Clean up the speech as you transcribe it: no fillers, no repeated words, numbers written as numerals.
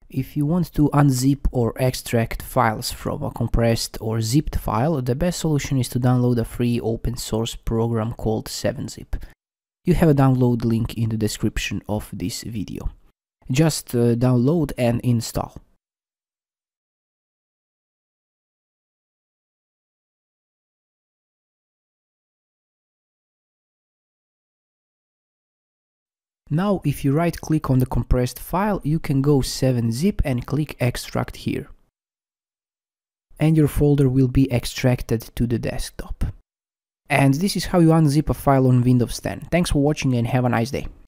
If you want to unzip or extract files from a compressed or zipped file, the best solution is to download a free open source program called Unzip. You have a download link in the description of this video. Just download and install. Now, if you right-click on the compressed file, you can go 7-zip and click Extract here. And your folder will be extracted to the desktop. And this is how you unzip a file on Windows 10. Thanks for watching and have a nice day.